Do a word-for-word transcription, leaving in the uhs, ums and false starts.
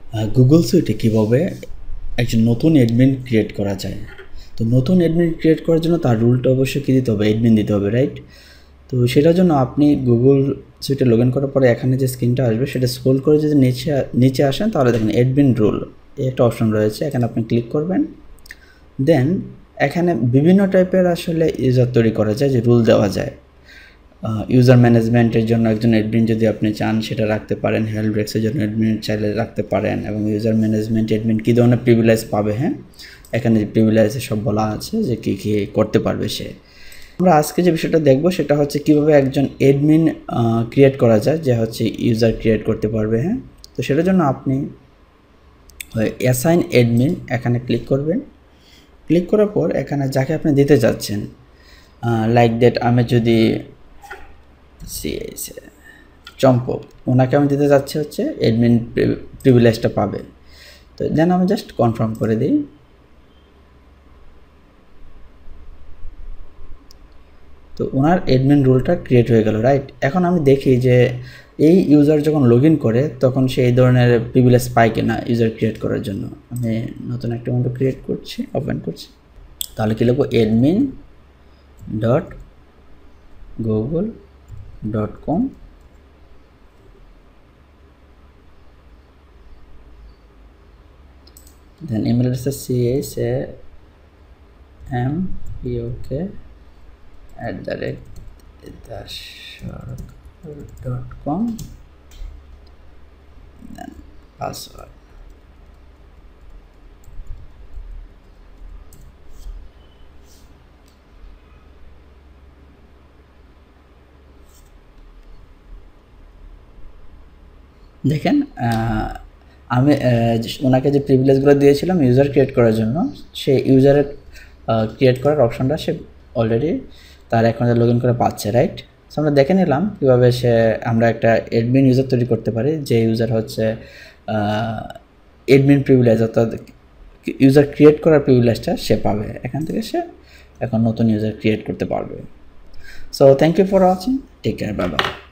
Google সুইটে কীভাবে একজন নতুন অ্যাডমিন ক্রিয়েট করা যায়। তো নতুন অ্যাডমিন ক্রিয়েট করার জন্য তার রুলটা অবশ্যই কী দিতে হবে, অ্যাডমিন দিতে হবে, রাইট। তো সেটার জন্য আপনি গুগল সুইটে লগ ইন করার পরে এখানে যে স্ক্রিনটা আসবে সেটা স্ক্রল করে যদি নিচে নিচে আসেন তাহলে দেখেন অ্যাডমিন রুল এই একটা অপশন রয়েছে, এখানে আপনি ক্লিক করবেন। দেন এখানে বিভিন্ন টাইপের আসলে ইউজার তৈরি করা যায়, যে রুল দেওয়া যায়। ইউজার ম্যানেজমেন্টের জন্য একজন অ্যাডমিন যদি আপনি চান সেটা রাখতে পারেন, হেল্প ডেস্কের জন্য অ্যাডমিন চাইলে রাখতে পারেন, এবং ইউজার ম্যানেজমেন্ট অ্যাডমিন কী ধরনের প্রিভিলেজ পাবে, হ্যাঁ এখানে যে প্রিভিলেজে সব বলা আছে যে কী কী করতে পারবে সে। আমরা আজকে যে বিষয়টা দেখব সেটা হচ্ছে কীভাবে একজন অ্যাডমিন ক্রিয়েট করা যায়, যে হচ্ছে ইউজার ক্রিয়েট করতে পারবে, হ্যাঁ। তো সেটার জন্য আপনি অ্যাসাইন অ্যাডমিন এখানে ক্লিক করবেন। ক্লিক করার পর এখানে যাকে আপনি দিতে যাচ্ছেন, লাইক দ্যাট আমি যদি চম্পক ওনাকে আমি দিতে যাচ্ছি হচ্ছে অ্যাডমিন প্রিভিলেজটা পাবে। তো দেন আমি জাস্ট কনফার্ম করে দিই। তো ওনার অ্যাডমিন রুলটা ক্রিয়েট হয়ে গেল, রাইট। এখন আমি দেখি যে এই ইউজার যখন লগ ইন করে তখন সে এই ধরনের প্রিভিলেজ পায় কিনা ইউজার ক্রিয়েট করার জন্য। আমি নতুন একটা উইন্ডো ক্রিয়েট করছি, ওপেন করছি। তাহলে কি লিখবো, admin dot Google dot com then email address is cam pok at the rate dot com then password। দেখেন আমি ওনাকে যে প্রিভিলেজগুলো দিয়েছিলাম ইউজার ক্রিয়েট করার জন্য, সে ইউজারের ক্রিয়েট করার অপশনটা সে অলরেডি তার অ্যাকাউন্টে লগ ইন করে পাচ্ছে, রাইট। সো আমরা দেখে নিলাম কীভাবে সে আমরা একটা অ্যাডমিন ইউজার তৈরি করতে পারি, যে ইউজার হচ্ছে অ্যাডমিন প্রিভিলেজ অর্থাৎ ইউজার ক্রিয়েট করার প্রিভিলেজটা সে পাবে। এখান থেকে সে এখন নতুন ইউজার ক্রিয়েট করতে পারবে। So thank you for watching, take care, bye by.